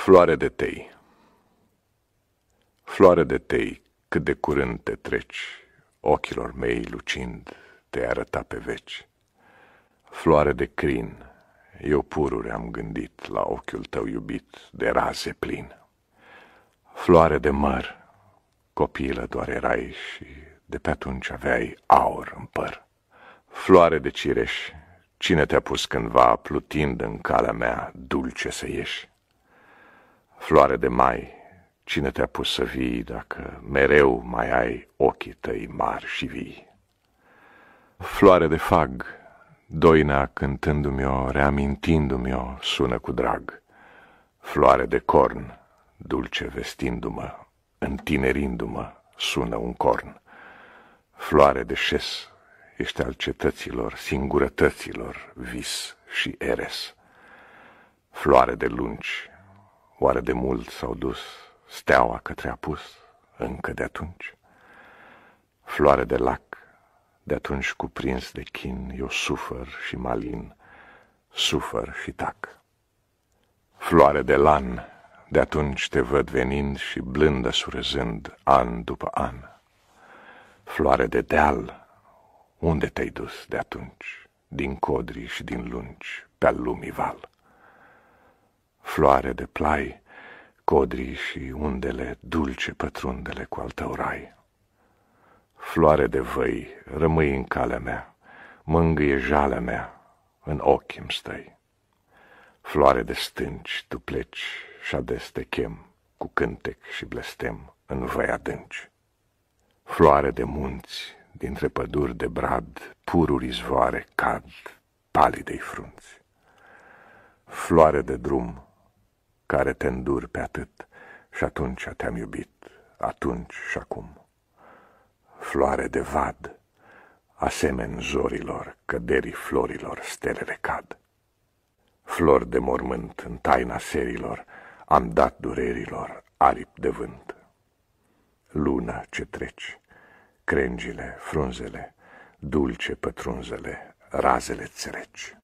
Floare de tei. Floare de tei, cât de curând te treci, ochilor mei lucind, te-ai arăta pe veci. Floare de crin, eu pururi am gândit la ochiul tău iubit, de raze plin. Floare de măr, copilă doar erai și de pe atunci aveai aur în păr. Floare de cireș, cine te-a pus cândva plutind în calea mea dulce să ieși? Floare de mai, cine te-a pus să vii dacă mereu mai ai ochii tăi mari și vii? Floare de fag, doina cântându-mi-o, reamintindu-mi-o, sună cu drag. Floare de corn, dulce vestindu-mă, întinerindu-mă, sună un corn. Floare de șes, ești al cetăților, singurătăților, vis și eres. Floare de lungi, oare de mult s-au dus steaua către apus, încă de atunci? Floare de lac, de atunci cuprins de chin, eu sufăr și malin, sufăr și tac. Floare de lan, de atunci te văd venind și blândă surâzând an după an. Floare de deal, unde te-ai dus de atunci, din codri și din lungi, pe-al lumii val? Floare de plai, codrii și undele, dulce pătrundele cu al tău rai. Floare de văi, rămâi în calea mea, mângâie jalea mea, în ochi îmi stai. Floare de stânci, tu pleci și ades te chem, cu cântec și blestem, în văi adânci. Floare de munți, dintre păduri de brad, pururi izvoare cad, palidei frunți. Floare de drum, care te înduri pe atât, și atunci te-am iubit, atunci și acum. Floare de vad, asemeni zorilor, căderii florilor, stelele cad. Flori de mormânt, în taina serilor, am dat durerilor aripi de vânt. Luna ce treci, crengile, frunzele, dulce pătrunzele, razele-ți reci.